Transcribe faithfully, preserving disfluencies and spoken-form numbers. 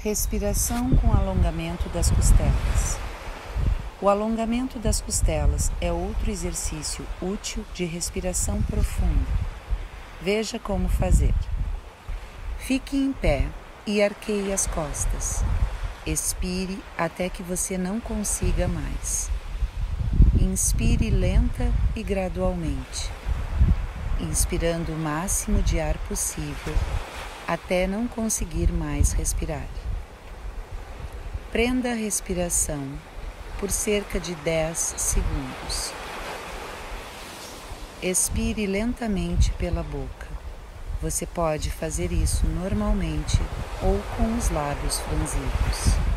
Respiração com alongamento das costelas. O alongamento das costelas é outro exercício útil de respiração profunda. Veja como fazer. Fique em pé e arqueie as costas. Expire até que você não consiga mais. Inspire lenta e gradualmente, inspirando o máximo de ar possível até não conseguir mais respirar. Prenda a respiração por cerca de dez segundos. Expire lentamente pela boca. Você pode fazer isso normalmente ou com os lábios franzidos.